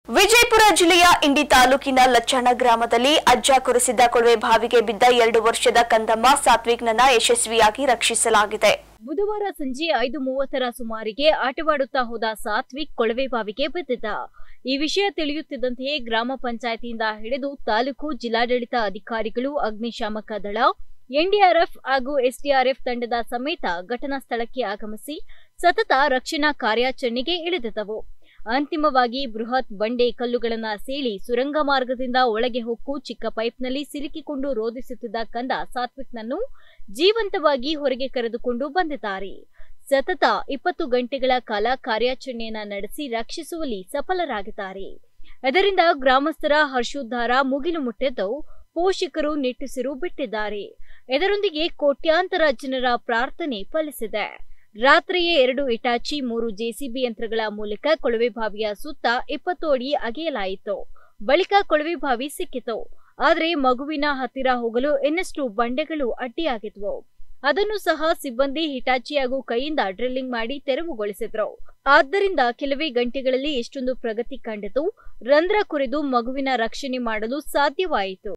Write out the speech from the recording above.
ವಿಜಯಪುರ ಜಿಲ್ಲೆಯ ಇಂಡಿ ತಾಲೂಕಿನ ಲಚ್ಚಣ ಗ್ರಾಮದಲ್ಲಿ ಅಜ್ಜ ಕೊರೆಸಿದ್ದ ಕೊಳವೆ ಬಾವಿಗೆ ಬಿದ್ದ 2 ವರ್ಷದ ಕಂದಮ್ಮ ಸಾತ್ವಿಕ್ನನ್ನ ಯಶಸ್ವಿಯಾಗಿ ರಕ್ಷಿಸಲಾಗಿದೆ. ಬುಧವಾರ ಸಂಜೆ 5:30 ಸುಮಾರಿಗೆ ಆಟವಾಡುತ್ತಾ ಹೋದ ಸಾತ್ವಿಕ್ ಕೊಳವೆ ಬಾವಿಗೆ ಬಿದ್ದಿದ್ದ. ಈ ವಿಷಯ ತಿಳಿಯುತ್ತಿದ್ದಂತೆಯೇ ಗ್ರಾಮ ಪಂಚಾಯತಿಯಿಂದ ಹಿಡಿದು ತಾಲೂಕು ಜಿಲ್ಲಾಡಳಿತ ಅಧಿಕಾರಿಗಳು, ಅಗ್ನಿಶಾಮಕ ದಳ, ಎನ್ಡಿಆರ್ಎಫ್ ಹಾಗೂ ಎಸ್ಡಿಆರ್ಎಫ್ ತಂಡದ ಸಮೇತ ಘಟನಾ ಸ್ಥಳಕ್ಕೆ ಆಗಮಿಸಿ ಸತತ ರಕ್ಷಣಾ ಕಾರ್ಯಾಚರಣೆಗೆ ಇಳಿದಿದ್ದವು. ಅಂತಿಮವಾಗಿ ಬೃಹತ್ ಬಂಡೆ ಕಲ್ಲುಗಳನ್ನು ಸೀಳಿ ಸುರಂಗ ಮಾರ್ಗದಿಂದ ಒಳಗೆ ಹೊಕ್ಕು ಚಿಕ್ಕ ಪೈಪ್ನಲ್ಲಿ ಸಿಲುಕಿಕೊಂಡು ರೋಧಿಸುತ್ತಿದ್ದ ಕಂದ ಸಾತ್ವಿಕ್ನನ್ನು ಜೀವಂತವಾಗಿ ಹೊರಗೆ ಕರೆದುಕೊಂಡು ಬಂದಿದ್ದಾರೆ. ಸತತ 20 ಗಂಟೆಗಳ ಕಾಲ ಕಾರ್ಯಾಚರಣೆಯನ್ನ ನಡೆಸಿ ರಕ್ಷಿಸುವಲ್ಲಿ ಸಫಲರಾಗಿದ್ದಾರೆ. ಇದರಿಂದ ಗ್ರಾಮಸ್ಥರ ಹರ್ಷೋದ್ಧಾರ ಮುಗಿಲು ಮುಟ್ಟಿದ್ದು, ಪೋಷಕರು ನಿಟ್ಟುಸಿರು ಬಿಟ್ಟಿದ್ದಾರೆ. ಇದರೊಂದಿಗೆ ಕೋಟ್ಯಾಂತರ ಜನರ ಪ್ರಾರ್ಥನೆ ಫಲಿಸಿದೆ. ರಾತ್ರಿಯೇ 2 ಇಟಾಚಿ 3 ಜೆಸಿಬಿ ಯಂತ್ರಗಳ ಮೂಲಕ ಕೊಳವೆ ಬಾವಿಯ ಸುತ್ತ 20 ಅಡಿ ಅಗೆಯಲಾಯಿತು. ಬಳಿಕ ಕೊಳವೆ ಬಾವಿ ಸಿಕ್ಕಿತು. ಆದರೆ ಮಗುವಿನ ಹತ್ತಿರ ಹೋಗಲು ಇನ್ನಷ್ಟು ಬಂಡೆಗಳು ಅಡ್ಡಿಯಾಗಿದ್ವು. ಅದನ್ನು ಸಹ ಸಿಬ್ಬಂದಿ ಹಿಟಾಚಿ ಹಾಗೂ ಕೈಯಿಂದ ಡ್ರಿಲ್ಲಿಂಗ್ ಮಾಡಿ ತೆರವುಗೊಳಿಸಿದ್ರು. ಆದ್ದರಿಂದ ಕೆಲವೇ ಗಂಟೆಗಳಲ್ಲಿ ಎಷ್ಟೊಂದು ಪ್ರಗತಿ ಕಂಡಿತು. ರಂಧ್ರ ಕೊರೆದು ಮಗುವಿನ ರಕ್ಷಣೆ ಮಾಡಲು ಸಾಧ್ಯವಾಯಿತು.